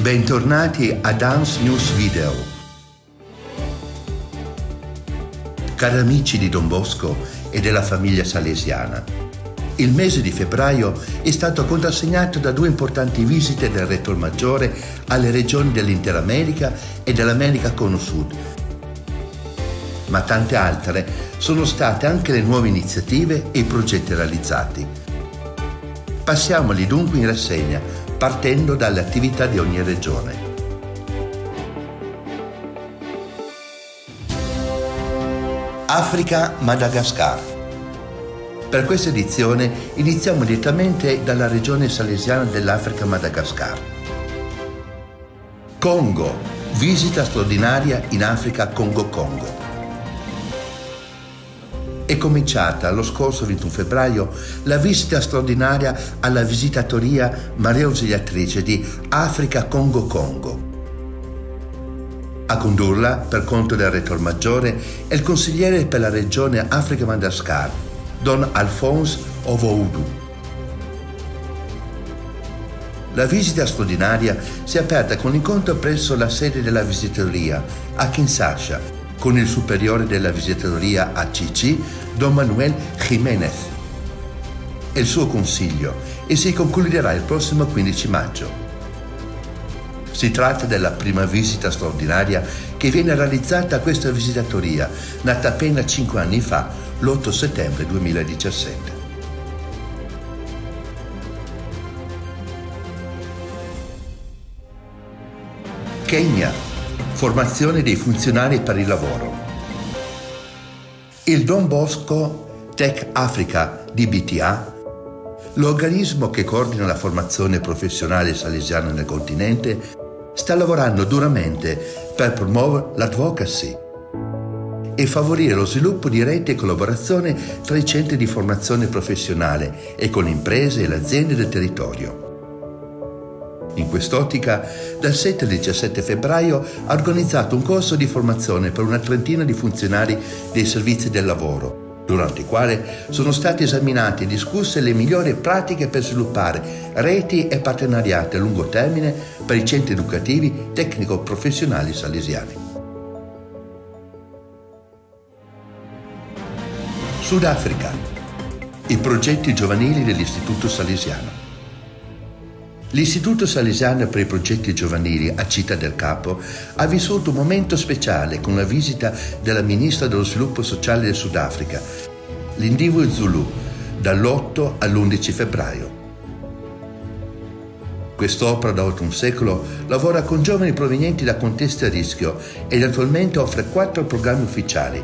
Bentornati a Dance News Video. Cari amici di Don Bosco e della famiglia salesiana, il mese di febbraio è stato contrassegnato da due importanti visite del Rettor Maggiore alle regioni dell'intera America e dell'America Cono Sud. Ma tante altre sono state anche le nuove iniziative e i progetti realizzati. Passiamoli dunque in rassegna, partendo dalle attività di ogni regione. Africa, Madagascar. Per questa edizione iniziamo direttamente dalla regione salesiana dell'Africa Madagascar. Congo, visita straordinaria in Africa Congo-Congo. È cominciata lo scorso 21 febbraio la visita straordinaria alla visitatoria Maria Ausiliatrice di Africa Congo-Congo. A condurla, per conto del Rettor Maggiore, è il consigliere per la regione Africa Madagascar, Don Alphonse Ovoudu. La visita straordinaria si è aperta con l'incontro presso la sede della visitoria a Kinshasa, con il superiore della visitoria ACC, Don Manuel Jiménez, e il suo consiglio, e si concluderà il prossimo 15 maggio. Si tratta della prima visita straordinaria che viene realizzata a questa visitatoria, nata appena 5 anni fa, l'8 settembre 2017. Kenya. Formazione dei funzionari per il lavoro. Il Don Bosco Tech Africa DBTA, l'organismo che coordina la formazione professionale salesiana nel continente, sta lavorando duramente per promuovere l'advocacy e favorire lo sviluppo di rete e collaborazione tra i centri di formazione professionale e con le imprese e le aziende del territorio. In quest'ottica, dal 7 al 17 febbraio ha organizzato un corso di formazione per una trentina di funzionari dei servizi del lavoro, durante il quale sono state esaminate e discusse le migliori pratiche per sviluppare reti e partenariati a lungo termine per i centri educativi tecnico-professionali salesiani. Sudafrica. I progetti giovanili dell'Istituto Salesiano. L'Istituto Salesiano per i progetti giovanili a Città del Capo ha vissuto un momento speciale con la visita della Ministra dello Sviluppo Sociale del Sudafrica, Lindiwe Zulu, dall'8 all'11 febbraio. Quest'opera da oltre un secolo lavora con giovani provenienti da contesti a rischio ed attualmente offre 4 programmi ufficiali.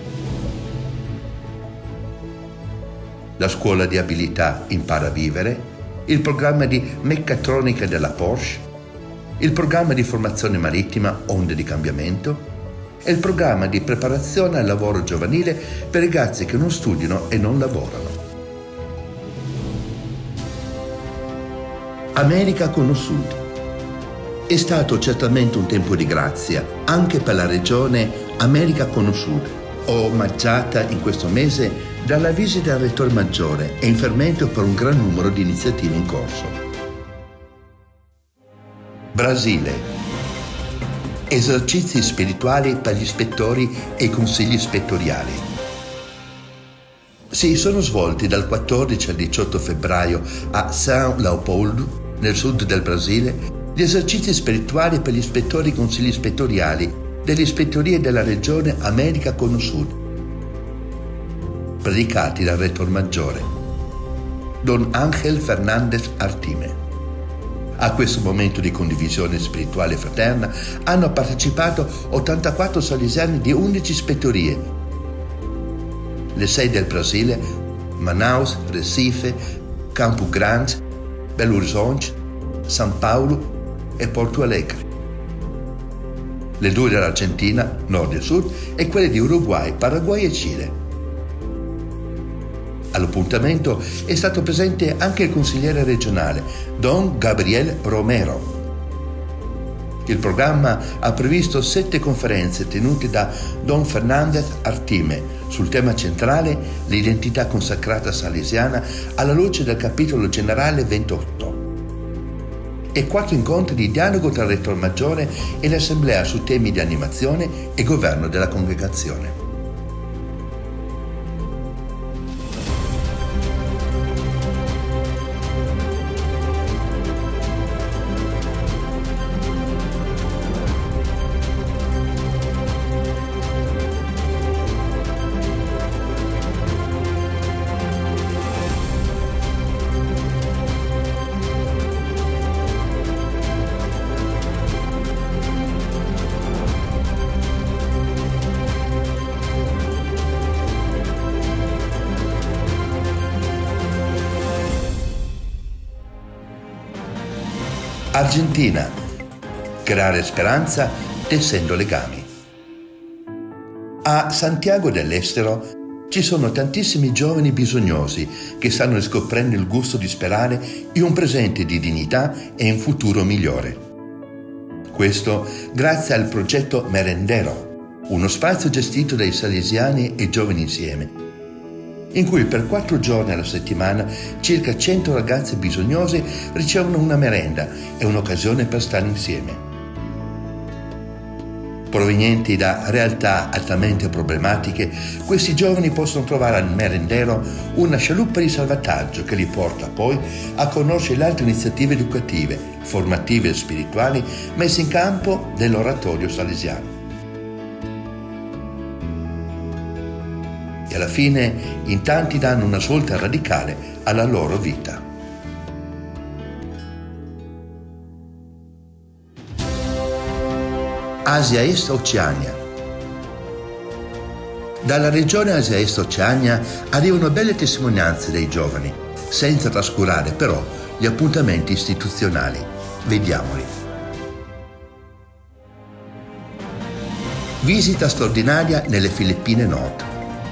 La scuola di abilità Impara a Vivere, il programma di meccatronica della Porsche, il programma di formazione marittima Onde di Cambiamento e il programma di preparazione al lavoro giovanile per ragazzi che non studiano e non lavorano. America Cono Sud. È stato certamente un tempo di grazia anche per la regione America Cono Sud, omaggiata in questo mese dalla visita al Rettor Maggiore e in fermento per un gran numero di iniziative in corso. Brasile. Esercizi spirituali per gli ispettori e i consigli ispettoriali. Si sono svolti dal 14 al 18 febbraio a São Leopoldo, nel sud del Brasile, gli esercizi spirituali per gli ispettori e i consigli ispettoriali delle ispettorie della regione America Cono Sud, predicati dal Rettor Maggiore, Don Ángel Fernández Artime. A questo momento di condivisione spirituale fraterna hanno partecipato 84 salesiani di 11 ispettorie, le 6 del Brasile, Manaus, Recife, Campo Grande, Belo Horizonte, San Paolo e Porto Alegre, le 2 dell'Argentina, nord e sud, e quelle di Uruguay, Paraguay e Cile. All'appuntamento è stato presente anche il consigliere regionale, Don Gabriel Romero. Il programma ha previsto 7 conferenze tenute da Don Fernández Artime sul tema centrale l'identità consacrata salesiana alla luce del capitolo generale 28. e 4 incontri di dialogo tra il Rettor Maggiore e l'Assemblea su temi di animazione e governo della congregazione. Argentina. Creare speranza tessendo legami. A Santiago dell'Estero ci sono tantissimi giovani bisognosi che stanno riscoprendo il gusto di sperare in un presente di dignità e un futuro migliore. Questo grazie al progetto Merendero, uno spazio gestito dai salesiani e Giovani Insieme, in cui per 4 giorni alla settimana circa 100 ragazze bisognose ricevono una merenda e un'occasione per stare insieme. Provenienti da realtà altamente problematiche, questi giovani possono trovare al Merendero una scialuppa di salvataggio che li porta poi a conoscere le altre iniziative educative, formative e spirituali messe in campo dall'oratorio salesiano. E alla fine in tanti danno una svolta radicale alla loro vita. Asia Est-Oceania. Dalla regione Asia Est-Oceania arrivano belle testimonianze dei giovani, senza trascurare però gli appuntamenti istituzionali. Vediamoli. Visita straordinaria nelle Filippine Nord.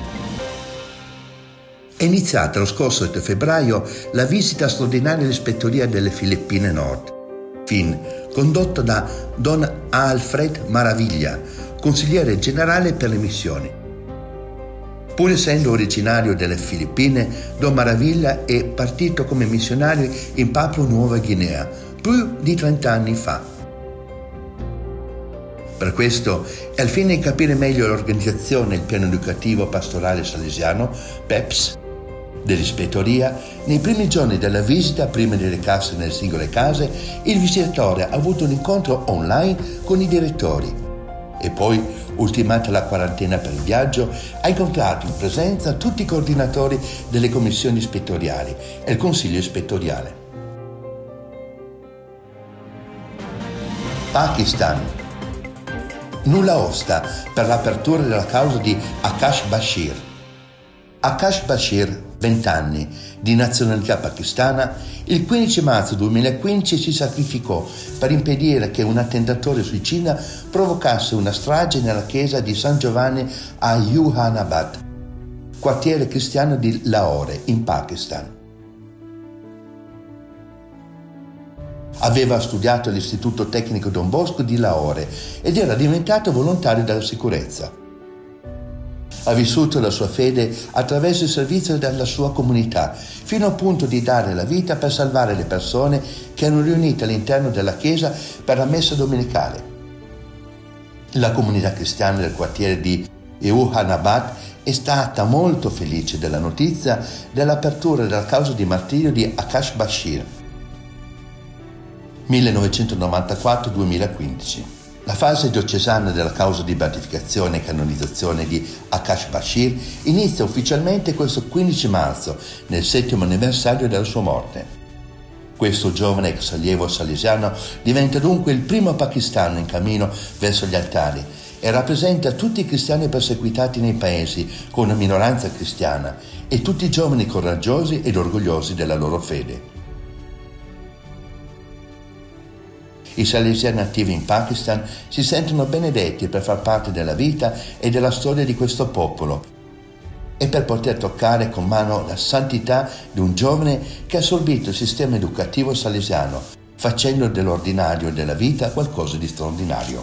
È iniziata lo scorso 7 febbraio la visita straordinaria all'ispettoria delle Filippine Nord, FIN, condotto da Don Alfred Maraviglia, consigliere generale per le missioni. Pur essendo originario delle Filippine, Don Maraviglia è partito come missionario in Papua Nuova Guinea più di 30 anni fa. Per questo, e al fine di capire meglio l'organizzazione e il piano educativo pastorale salesiano, PEPS, dell'ispettoria, nei primi giorni della visita, prima di recarsi nelle singole case, il visitatore ha avuto un incontro online con i direttori e poi, ultimata la quarantena per il viaggio, ha incontrato in presenza tutti i coordinatori delle commissioni ispettoriali e il consiglio ispettoriale. Pakistan. Nulla osta per l'apertura della causa di Akash Bashir. Akash Bashir, 20 anni, di nazionalità pakistana, il 15 marzo 2015 si sacrificò per impedire che un attentatore suicida provocasse una strage nella chiesa di San Giovanni a Juhanabad, quartiere cristiano di Lahore, in Pakistan. Aveva studiato all'Istituto Tecnico Don Bosco di Lahore ed era diventato volontario della sicurezza. Ha vissuto la sua fede attraverso il servizio della sua comunità, fino al punto di dare la vita per salvare le persone che erano riunite all'interno della chiesa per la messa domenicale. La comunità cristiana del quartiere di Juhanabad è stata molto felice della notizia dell'apertura della causa di martirio di Akash Bashir, 1994-2015. La fase diocesana della causa di beatificazione e canonizzazione di Akash Bashir inizia ufficialmente questo 15 marzo, nel 7° anniversario della sua morte. Questo giovane ex allievo salesiano diventa dunque il primo pakistano in cammino verso gli altari e rappresenta tutti i cristiani perseguitati nei paesi con una minoranza cristiana e tutti i giovani coraggiosi ed orgogliosi della loro fede. I salesiani attivi in Pakistan si sentono benedetti per far parte della vita e della storia di questo popolo e per poter toccare con mano la santità di un giovane che ha assorbito il sistema educativo salesiano, facendo dell'ordinario della vita qualcosa di straordinario.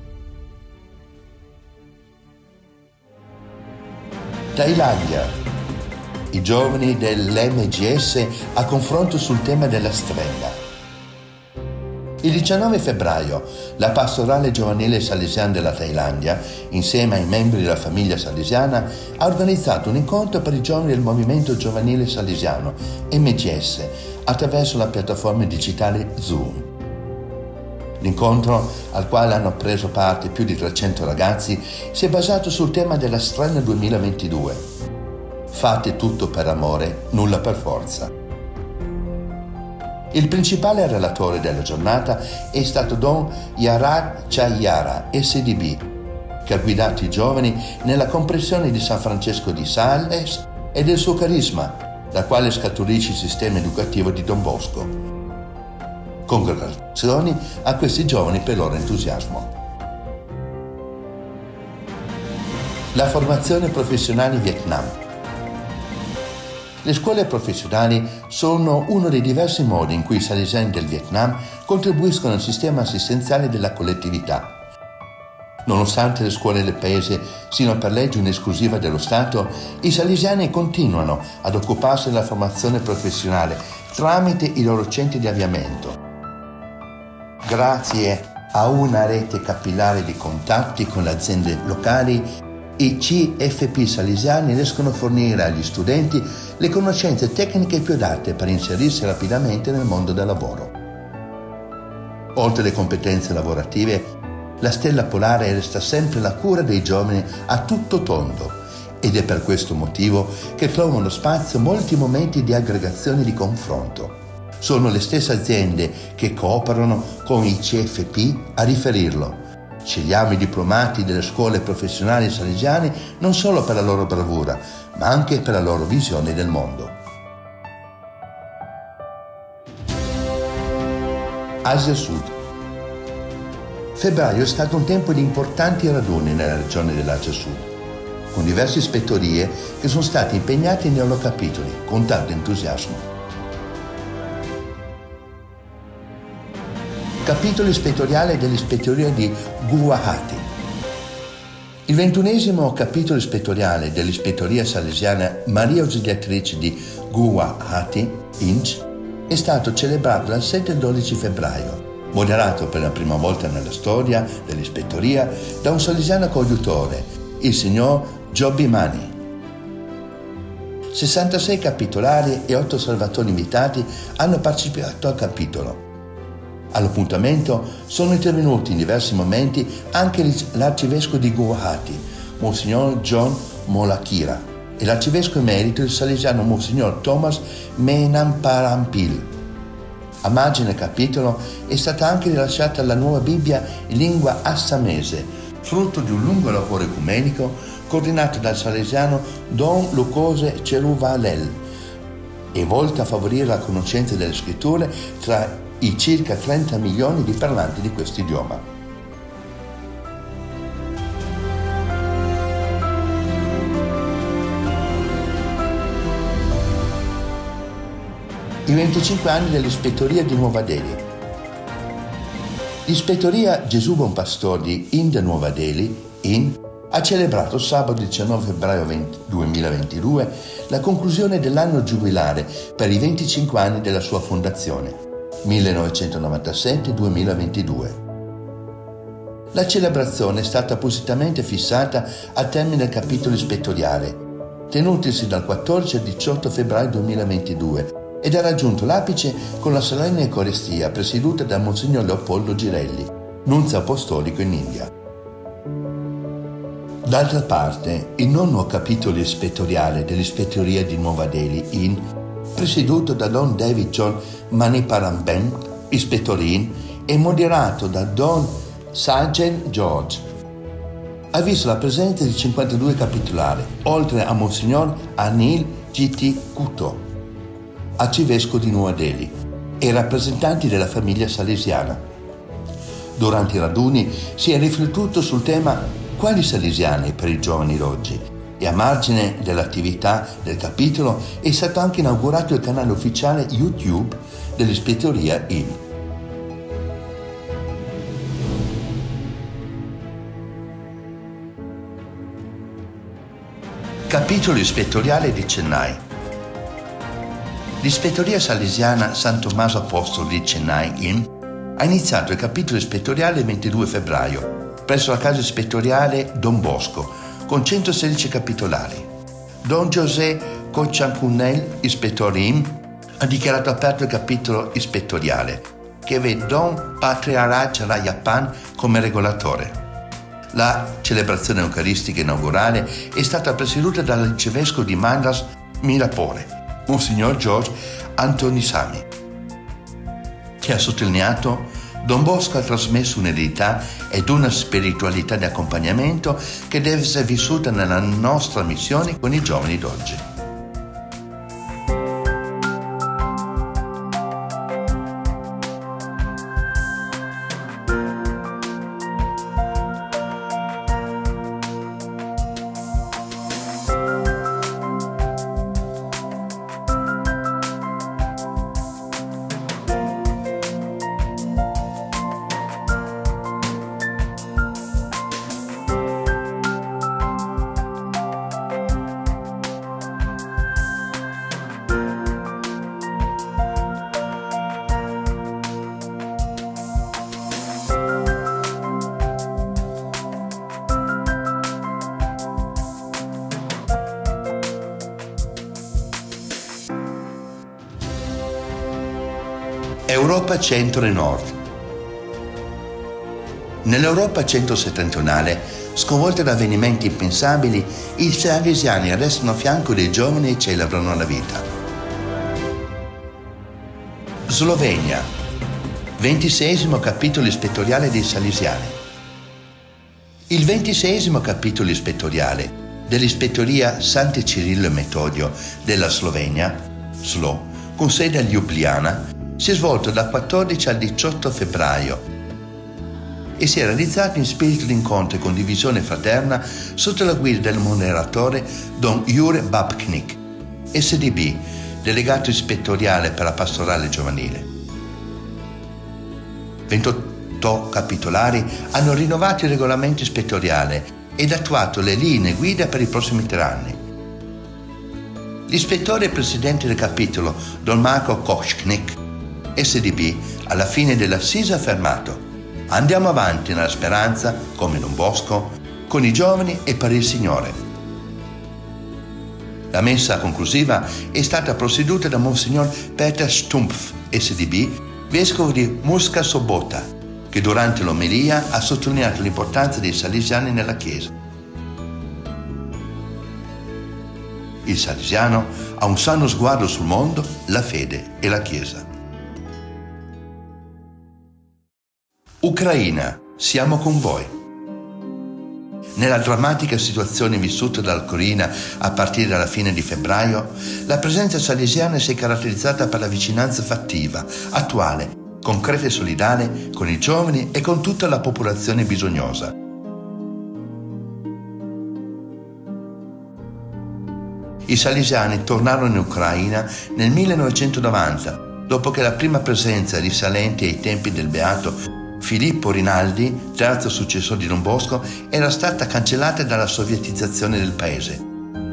Thailandia. I giovani dell'MGS a confronto sul tema della strega. Il 19 febbraio la pastorale giovanile salesiana della Thailandia, insieme ai membri della famiglia salesiana, ha organizzato un incontro per i giovani del Movimento Giovanile Salesiano, MGS, attraverso la piattaforma digitale Zoom. L'incontro, al quale hanno preso parte più di 300 ragazzi, si è basato sul tema della Strena 2022. Fate tutto per amore, nulla per forza. Il principale relatore della giornata è stato Don Yarad Chayara, SDB, che ha guidato i giovani nella comprensione di San Francesco di Sales e del suo carisma, da quale scaturisce il sistema educativo di Don Bosco. Congratulazioni a questi giovani per il loro entusiasmo. La formazione professionale in Vietnam. Le scuole professionali sono uno dei diversi modi in cui i salesiani del Vietnam contribuiscono al sistema assistenziale della collettività. Nonostante le scuole del paese siano per legge un'esclusiva dello Stato, i salesiani continuano ad occuparsi della formazione professionale tramite i loro centri di avviamento. Grazie a una rete capillare di contatti con le aziende locali, i CFP salesiani riescono a fornire agli studenti le conoscenze tecniche più adatte per inserirsi rapidamente nel mondo del lavoro. Oltre alle competenze lavorative, la stella polare resta sempre la cura dei giovani a tutto tondo ed è per questo motivo che trovano spazio molti momenti di aggregazione e di confronto. Sono le stesse aziende che cooperano con i CFP a riferirlo. Scegliamo i diplomati delle scuole professionali salesiane non solo per la loro bravura, ma anche per la loro visione del mondo. Asia Sud. Febbraio è stato un tempo di importanti raduni nella regione dell'Asia Sud, con diverse ispettorie che sono state impegnate nei loro capitoli con tanto entusiasmo. Capitolo ispettoriale dell'ispettoria di Guwahati. Il 21° capitolo ispettoriale dell'ispettoria salesiana Maria Ausiliatrice di Guwahati, INC, è stato celebrato dal 7 al 12 febbraio, moderato per la prima volta nella storia dell'ispettoria da un salesiano coadiutore, il signor Joby Mani. 66 capitolari e 8 salvatori invitati hanno partecipato al capitolo. All'appuntamento sono intervenuti in diversi momenti anche l'arcivescovo di Guwahati, Monsignor John Molakira, e l'arcivescovo emerito, il salesiano Monsignor Thomas Menamparampil. A margine del capitolo è stata anche rilasciata la nuova Bibbia in lingua assamese, frutto di un lungo lavoro ecumenico coordinato dal salesiano Don Lucose Ceruvalel e volta a favorire la conoscenza delle scritture tra i circa 30 milioni di parlanti di questo idioma. I 25 anni dell'ispettoria di Nuova Delhi. L'ispettoria Gesù Buon Pastore di India Nuova Delhi, IN, ha celebrato sabato 19 febbraio 2022 la conclusione dell'anno giubilare per i 25 anni della sua fondazione. 1997-2022. La celebrazione è stata appositamente fissata al termine del capitolo ispettoriale, tenutisi dal 14 al 18 febbraio 2022 ed ha raggiunto l'apice con la solenne Eucaristia presieduta da Monsignor Leopoldo Girelli, nunzio apostolico in India. D'altra parte, il 9° capitolo ispettoriale dell'ispettoria di Nuova Delhi, IN, presieduto da Don David John Maniparamben, ispettorin, e moderato da Don Sajen George, ha visto la presenza di 52 capitolari, oltre a Monsignor Anil G.T. Kuto, arcivescovo di Nuova Delhi, e rappresentanti della famiglia salesiana. Durante i raduni si è riflettuto sul tema quali salesiani per i giovani d'oggi, e a margine dell'attività del capitolo è stato anche inaugurato il canale ufficiale YouTube dell'ispettoria IN. Capitolo ispettoriale di Chennai. L'ispettoria salesiana San Tommaso Apostolo di Chennai IN ha iniziato il capitolo ispettoriale il 22 febbraio presso la casa ispettoriale Don Bosco con 116 capitolari. Don José Cochancunel, ispettorim, ha dichiarato aperto il capitolo ispettoriale che vede Don Patriarach Rayapan come regolatore. La celebrazione eucaristica inaugurale è stata presieduta dall'arcivescovo di Mandas Mirapore, Monsignor George Antonisami, che ha sottolineato: Don Bosco ha trasmesso un'eredità ed una spiritualità di accompagnamento che deve essere vissuta nella nostra missione con i giovani d'oggi. Europa centro e nord. Nell'Europa centro-settentrionale, sconvolta da avvenimenti impensabili, i salesiani restano a fianco dei giovani e celebrano la vita. Slovenia, 26° capitolo ispettoriale dei salesiani. Il 26° capitolo ispettoriale dell'Ispettoria Sante Cirillo e Metodio della Slovenia, SLO, con sede a Ljubljana, si è svolto dal 14 al 18 febbraio e si è realizzato in spirito di incontro e condivisione fraterna sotto la guida del moderatore Don Jure Babknik, SDB, delegato ispettoriale per la pastorale giovanile. 28 capitolari hanno rinnovato il regolamento ispettoriale ed attuato le linee guida per i prossimi 3 anni. L'ispettore e presidente del capitolo, Don Marco Koschnik, SDB, alla fine dell'assise ha affermato: andiamo avanti nella speranza, come Don Bosco, con i giovani e per il Signore. La messa conclusiva è stata prosieduta da Monsignor Peter Stumpf, SDB, vescovo di Murska Sobota, che durante l'omelia ha sottolineato l'importanza dei salesiani nella Chiesa. Il salesiano ha un sano sguardo sul mondo, la fede e la Chiesa. Ucraina, siamo con voi. Nella drammatica situazione vissuta dall'Ucraina a partire dalla fine di febbraio, la presenza salesiana si è caratterizzata per la vicinanza fattiva, attuale, concreta e solidale con i giovani e con tutta la popolazione bisognosa. I salesiani tornarono in Ucraina nel 1990, dopo che la prima presenza risalente ai tempi del beato Filippo Rinaldi, terzo successore di Don Bosco, era stata cancellata dalla sovietizzazione del paese.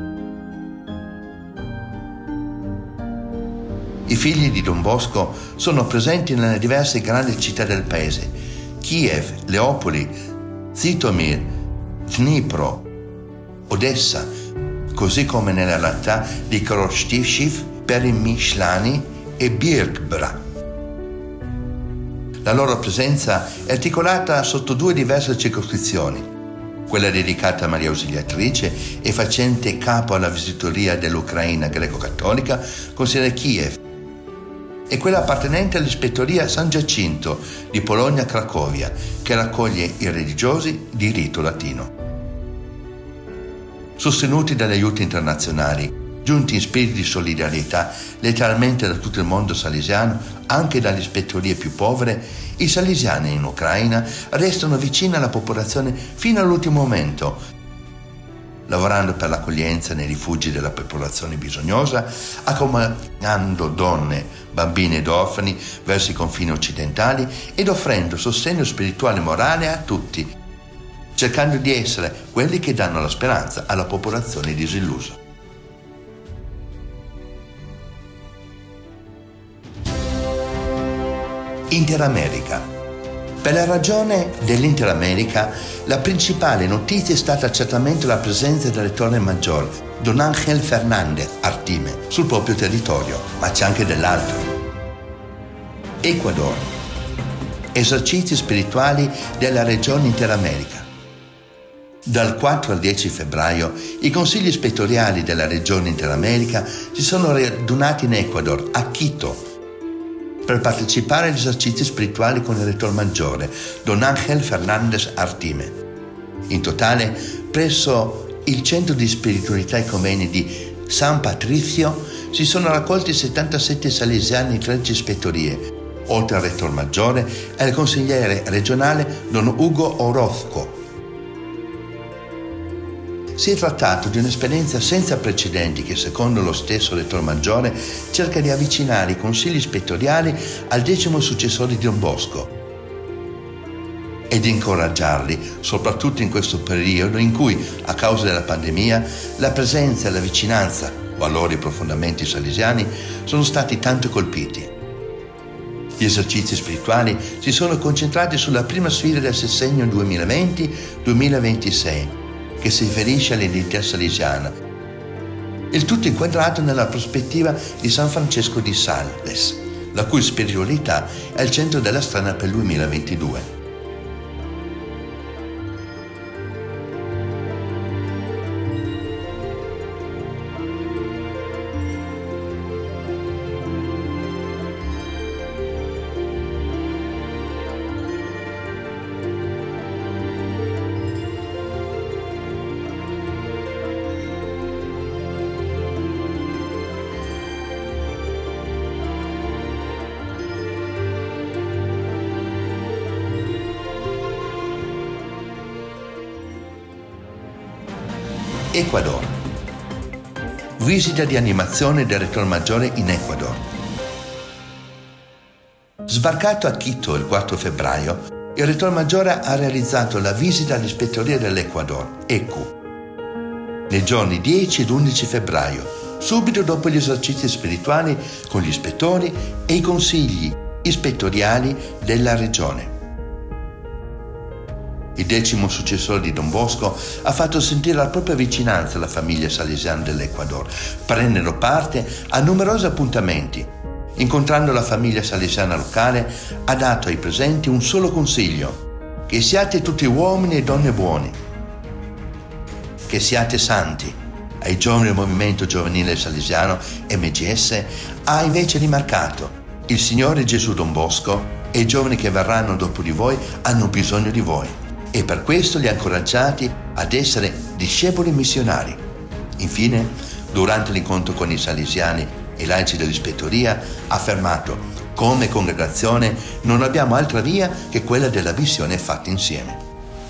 I figli di Don Bosco sono presenti nelle diverse grandi città del paese: Kiev, Leopoli, Zitomir, Dnipro, Odessa, così come nella realtà di Kroshtiv, Peremyshlani e Birkbra. La loro presenza è articolata sotto 2 diverse circoscrizioni, quella dedicata a Maria Ausiliatrice e facente capo alla visitoria dell'Ucraina greco-cattolica con sede a Kiev, e quella appartenente all'ispettoria San Giacinto di Bologna-Cracovia, che raccoglie i religiosi di rito latino. Sostenuti dagli aiuti internazionali, giunti in spirito di solidarietà letteralmente da tutto il mondo salesiano, anche dalle ispettorie più povere, i salesiani in Ucraina restano vicini alla popolazione fino all'ultimo momento, lavorando per l'accoglienza nei rifugi della popolazione bisognosa, accompagnando donne, bambini ed orfani verso i confini occidentali ed offrendo sostegno spirituale e morale a tutti, cercando di essere quelli che danno la speranza alla popolazione disillusa. Interamerica. Per la ragione dell'Interamerica, la principale notizia è stata certamente la presenza del rettore maggiore, Don Ángel Fernández Artime, sul proprio territorio, ma c'è anche dell'altro. Ecuador. Esercizi spirituali della regione Interamerica. Dal 4 al 10 febbraio i consigli ispettoriali della regione Interamerica si sono radunati in Ecuador, a Quito, per partecipare agli esercizi spirituali con il rettore maggiore, Don Ángel Fernández Artime. In totale, presso il centro di spiritualità ecumeni di San Patricio si sono raccolti 77 salesiani in 13 ispettorie, oltre al rettore maggiore e al consigliere regionale Don Hugo Orozco. Si è trattato di un'esperienza senza precedenti che, secondo lo stesso rettore maggiore, cerca di avvicinare i consigli ispettoriali al 10° successore di Don Bosco e di incoraggiarli, soprattutto in questo periodo in cui, a causa della pandemia, la presenza e la vicinanza, valori profondamente salesiani, sono stati tanto colpiti. Gli esercizi spirituali si sono concentrati sulla prima sfida del sessennio 2020-2026, che si riferisce all'identità salesiana, il tutto inquadrato nella prospettiva di San Francesco di Sales, la cui spiritualità è al centro della strada per il 2022. Ecuador. Visita di animazione del rettore maggiore in Ecuador. Sbarcato a Quito il 4 febbraio, il rettore maggiore ha realizzato la visita all'ispettoria dell'Ecuador, ECU, nei giorni 10 ed 11 febbraio, subito dopo gli esercizi spirituali con gli ispettori e i consigli ispettoriali della regione. Il 10° successore di Don Bosco ha fatto sentire la propria vicinanza alla famiglia salesiana dell'Ecuador, prendendo parte a numerosi appuntamenti. Incontrando la famiglia salesiana locale, ha dato ai presenti un solo consiglio: che siate tutti uomini e donne buoni, che siate santi. Ai giovani del movimento giovanile salesiano MGS ha invece rimarcato: il Signore Gesù Don Bosco e i giovani che verranno dopo di voi hanno bisogno di voi, e per questo li ha incoraggiati ad essere discepoli missionari. Infine, durante l'incontro con i salesiani e i laici dell'ispettoria, ha affermato: come congregazione non abbiamo altra via che quella della missione fatta insieme.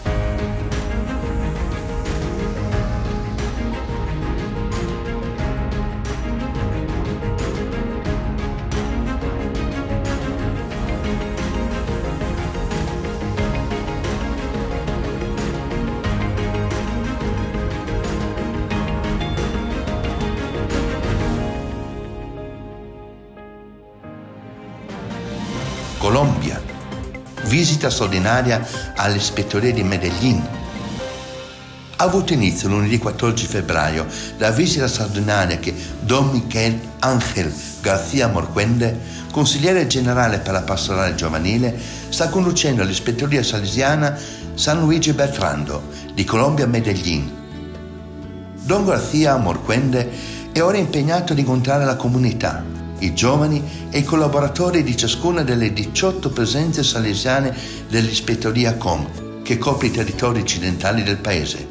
Colombia. Visita straordinaria all'ispettoria di Medellín. Ha avuto inizio lunedì 14 febbraio la visita straordinaria che Don Miguel Ángel García Morquende, consigliere generale per la pastorale giovanile, sta conducendo all'ispettoria salesiana San Luigi Bertrando di Colombia Medellín. Don García Morquende è ora impegnato ad incontrare la comunità, i giovani e i collaboratori di ciascuna delle 18 presenze salesiane dell'ispettoria COM, che copre i territori occidentali del paese.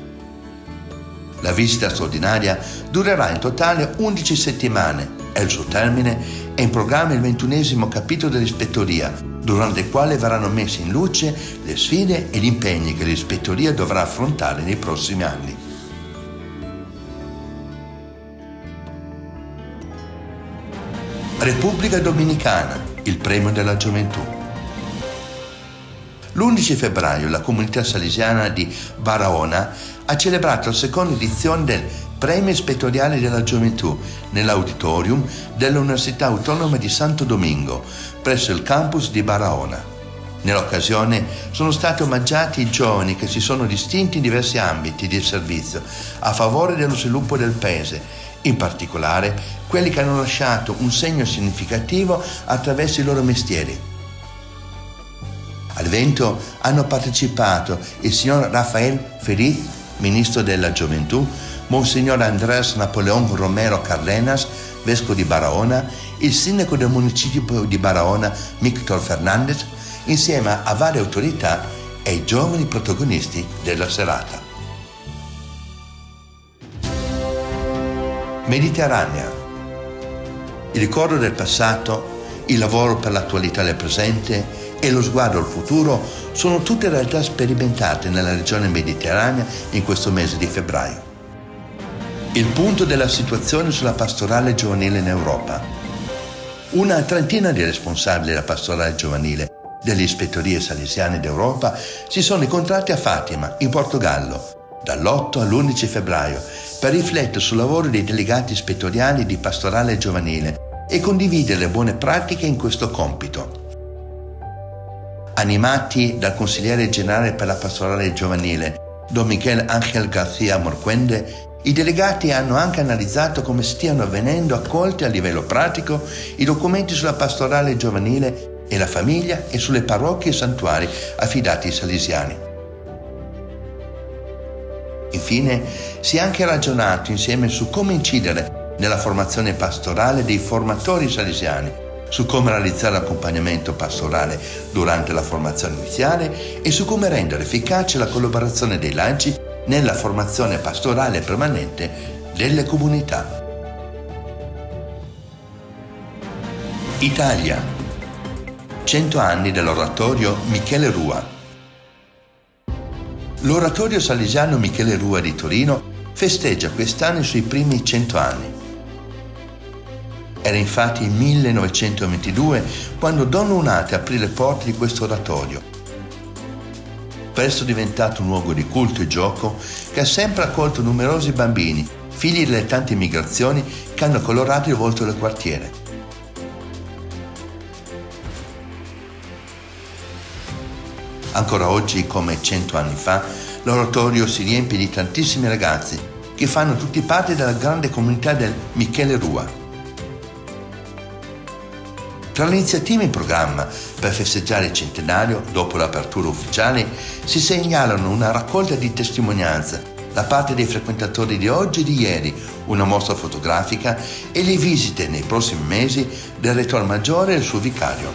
La visita straordinaria durerà in totale 11 settimane e al suo termine è in programma il 21° capitolo dell'ispettoria, durante il quale verranno messe in luce le sfide e gli impegni che l'ispettoria dovrà affrontare nei prossimi anni. Repubblica Dominicana, il premio della gioventù. L'11 febbraio la comunità salesiana di Barahona ha celebrato la seconda edizione del Premio Ispettoriale della Gioventù nell'auditorium dell'Università Autonoma di Santo Domingo, presso il campus di Barahona. Nell'occasione sono stati omaggiati i giovani che si sono distinti in diversi ambiti di servizio a favore dello sviluppo del Paese, in particolare quelli che hanno lasciato un segno significativo attraverso i loro mestieri. All'evento hanno partecipato il signor Rafael Feriz, ministro della Gioventù, Monsignor Andrés Napoleón Romero Cardenas, vescovo di Barahona, il sindaco del municipio di Barahona, Víctor Fernández, insieme a varie autorità e i giovani protagonisti della serata. Mediterranea. Il ricordo del passato, il lavoro per l'attualità del presente e lo sguardo al futuro sono tutte realtà sperimentate nella regione mediterranea in questo mese di febbraio. Il punto della situazione sulla pastorale giovanile in Europa. Una trentina di responsabili della pastorale giovanile delle ispettorie salesiane d'Europa si sono incontrati a Fatima, in Portogallo, dall'8 all'11 febbraio, per riflettere sul lavoro dei delegati ispettoriali di pastorale giovanile e condividere le buone pratiche in questo compito. Animati dal consigliere generale per la pastorale giovanile, Don Miguel Ángel García Morquende, i delegati hanno anche analizzato come stiano venendo accolti a livello pratico i documenti sulla pastorale giovanile e la famiglia e sulle parrocchie e santuari affidati ai salesiani. Infine, si è anche ragionato insieme su come incidere nella formazione pastorale dei formatori salesiani, su come realizzare l'accompagnamento pastorale durante la formazione iniziale e su come rendere efficace la collaborazione dei laici nella formazione pastorale permanente delle comunità. Italia. 100 anni dell'oratorio Michele Rua. L'oratorio salesiano Michele Rua di Torino festeggia quest'anno i suoi primi 100 anni. Era infatti il 1922 quando Don Lunate aprì le porte di questo oratorio. Presto diventato un luogo di culto e gioco che ha sempre accolto numerosi bambini, figli delle tante migrazioni che hanno colorato il volto del quartiere. Ancora oggi, come 100 anni fa, l'oratorio si riempie di tantissimi ragazzi che fanno tutti parte della grande comunità del Michele Rua. Tra le iniziative in programma per festeggiare il centenario, dopo l'apertura ufficiale, si segnalano una raccolta di testimonianze da parte dei frequentatori di oggi e di ieri, una mostra fotografica e le visite nei prossimi mesi del Rettore Maggiore e il suo vicario.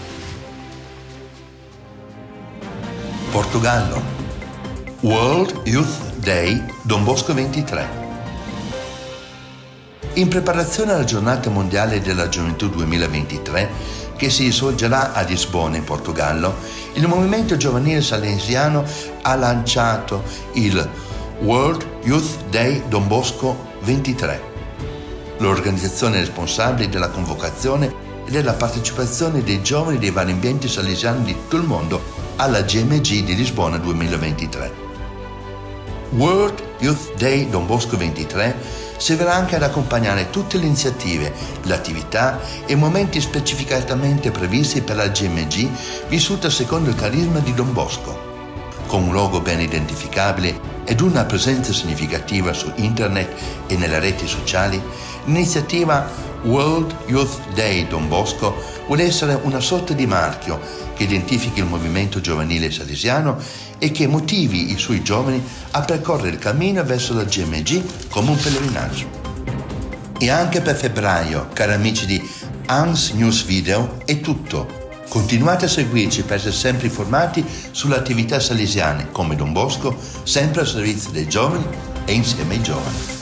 Portogallo. World Youth Day Don Bosco 23. In preparazione alla Giornata Mondiale della Gioventù 2023, che si svolgerà a Lisbona, in Portogallo, il Movimento Giovanile Salesiano ha lanciato il World Youth Day Don Bosco 23, l'organizzazione responsabile della convocazione e della partecipazione dei giovani dei vari ambienti salesiani di tutto il mondo alla GMG di Lisbona 2023. World Youth Day Don Bosco 23 servirà anche ad accompagnare tutte le iniziative, le attività e i momenti specificatamente previsti per la GMG vissuta secondo il carisma di Don Bosco. Con un logo ben identificabile ed una presenza significativa su internet e nelle reti sociali, l'iniziativa World Youth Day Don Bosco vuole essere una sorta di marchio che identifichi il movimento giovanile salesiano e che motivi i suoi giovani a percorrere il cammino verso la GMG come un pellegrinaggio. E anche per febbraio, cari amici di Hans News Video, è tutto. Continuate a seguirci per essere sempre informati sulle attività salesiane come Don Bosco, sempre al servizio dei giovani e insieme ai giovani.